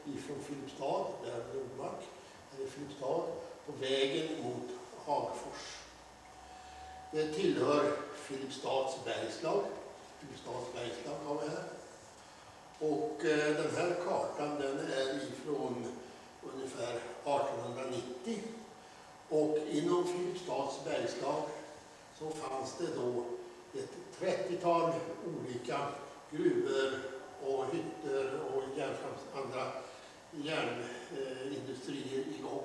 ifrån Filipstad, där är Nordmark, här är Filipstad, på vägen mot Hagfors. Det tillhör Filipstads bergslag. Filipstads bergslag har vi här. Och den här kartan den är ifrån ungefär 1890. Och inom Filipstads bergslag så fanns det då ett 30-tal olika gruvor och hytter och andra järnindustrier igång.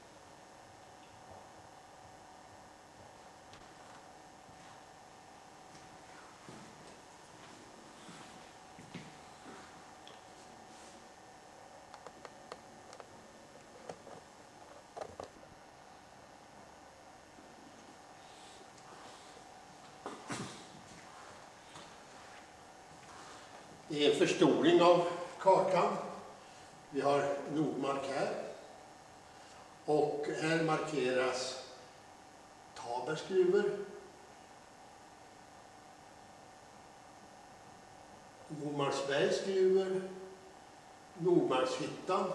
Det är en förstoring av kartan. Vi har Nordmark här. Och här markeras Tabergs gruvor. Nordmarksbergs gruvor. Nordmarkshyttan.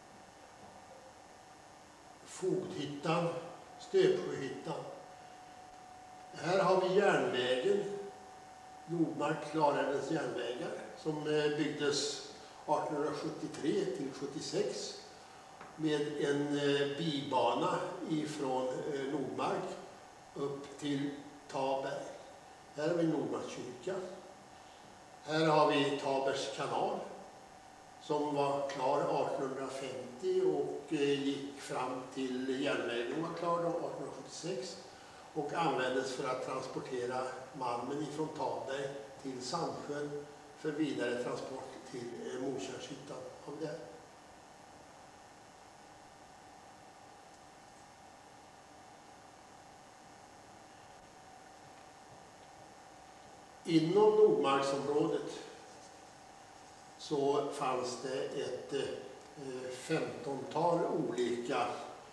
Fogdhyttan. Stöpsjöhyttan. Här har vi järnvägen. Nordmark-Klarälvens järnvägar som byggdes 1873 till 76 med en bibana ifrån Nordmark upp till Taberg. Här har vi Nordmarkskyrka. Här har vi Tabers kanal som var klar 1850 och gick fram till järnvägen var klar 1876. Och användes för att transportera malmen ifrån Taberg till Sandsjön för vidare transport till Mokärnshyttan av det. Inom Nordmarksområdet så fanns det ett 15-tal olika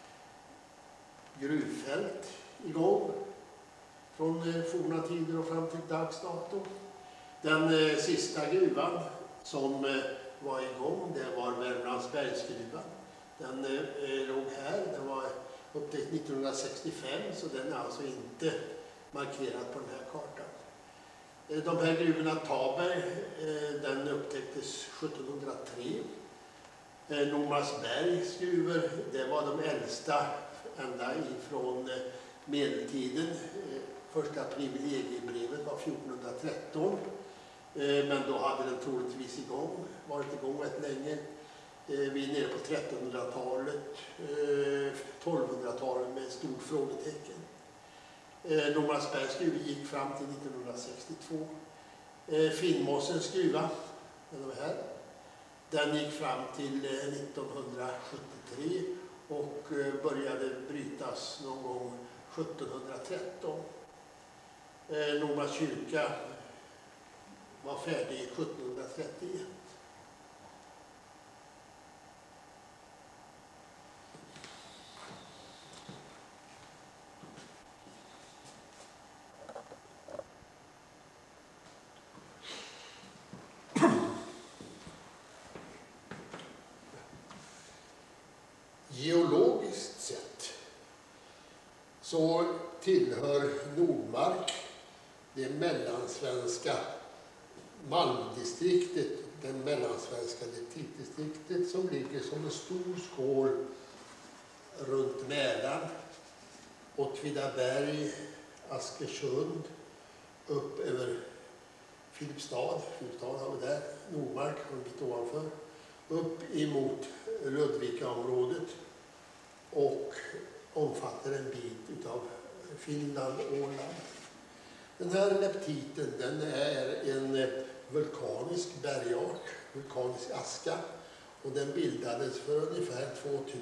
gruvfält igång från forna tider och fram till dags dato. Den sista gruvan som var igång det var Värmlandsbergsgruvan. Den låg här, den var upptäckt 1965 så den är alltså inte markerad på den här kartan. De här gruvorna Taberg, den upptäcktes 1703. Nordmarksbergs gruvor, det var de äldsta ända ifrån medeltiden. Första privilegiebrevet var 1413. Men då hade den troligtvis varit igång rätt länge. Vi är nere på 1300-talet, 1200-talet med ett stort frågetecken. Nordmarksbergs gruva gick fram till 1962. Finnmossens gruva, den var här. Den gick fram till 1973 och började brytas någon gång 1713. Nordmarkskyrka var färdig 1731. Geologiskt sett så tillhör Nordmark det mellansvenska malmdistriktet, det mellansvenska letitdistriktet som ligger som en stor skål runt Mälaren, Åtvidaberg, Askersund, upp över Filipstad. Filipstad har vi där, Nordmark en bit ovanför, upp emot Ludvikaområdet och omfattar en bit av Finland och Åland. Den här leptiten den är en vulkanisk bergart, vulkanisk aska, och den bildades för ungefär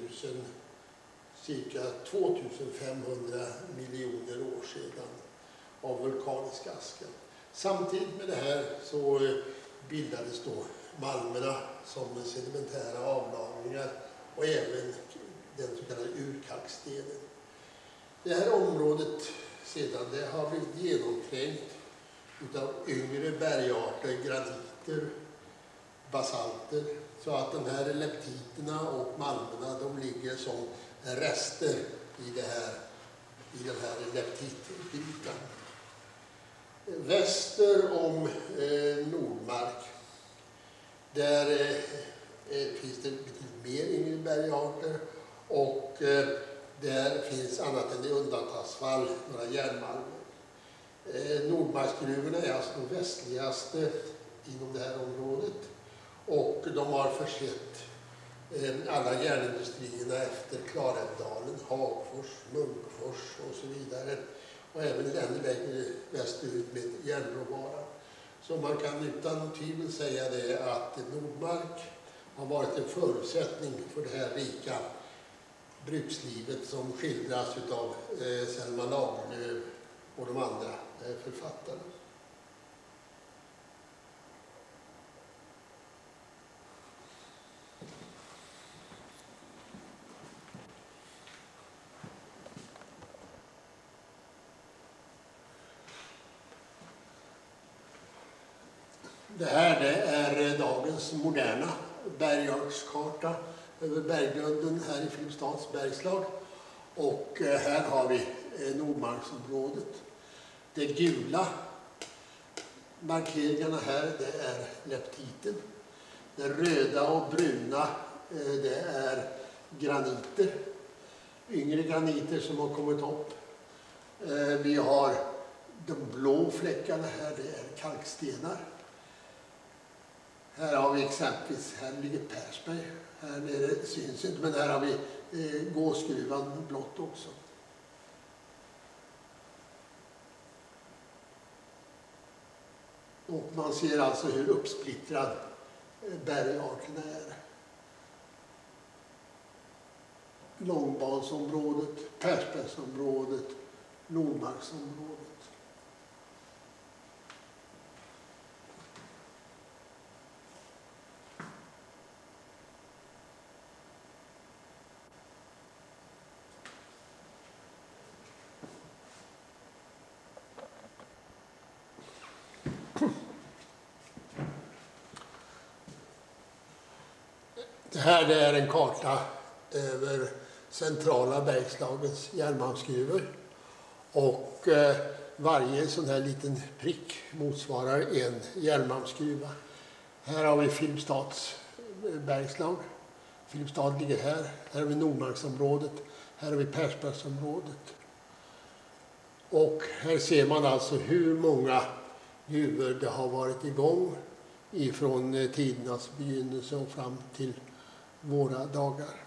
cirka 2500 miljoner år sedan av vulkanisk aska. Samtidigt med det här så bildades då malmerna som sedimentära avlagringar och även den så kallade urkalkstenen. Det här området sedan det har blivit genomträngt av yngre bergarter, graniter, basalter Så att de här leptiterna och malmerna, de ligger som rester i den här leptitgrytan. Väster om Nordmark, där finns det betydligt mer yngre bergarter, och där finns annat än i undantagsfall några järnmalmer. Nordmarksgruvorna är alltså de västligaste inom det här området, och de har försett alla järnindustrierna efter Klarälvdalen, Hagfors, Munkfors och så vidare, och även ännu längre västerut med järnråvara. Så man kan utan tvivel säga det att Nordmark har varit en förutsättning för det här rika brukslivet som skildras av Selma Lagerlöf och de andra författarna. Det här är dagens moderna bergartskarta över berggrunden här i Filipstads bergslag. Och här har vi Nordmarksområdet. Det gula markeringarna här, det är leptiten. Det röda och bruna, det är graniter. Yngre graniter som har kommit upp. Vi har de blå fläckarna här, det är kalkstenar. Här har vi exempelvis, här ligger Persberg, här nere syns inte, men här har vi Gåsgruvan blått också. Och man ser alltså hur uppsplittrad bergarterna är. Långbansområdet, Persbergsområdet, Nordmarksområdet. Det här är en karta över centrala Bergslagens järnmalmsgruvor, och varje sån här liten prick motsvarar en järnmalmsgruva. Här har vi Filipstads bergslag. Filipstad ligger här. Här har vi Nordmarksområdet. Här har vi Persbergsområdet. Och här ser man alltså hur många gruvor det har varit igång ifrån tidernas begynnelse och fram till våra dagar.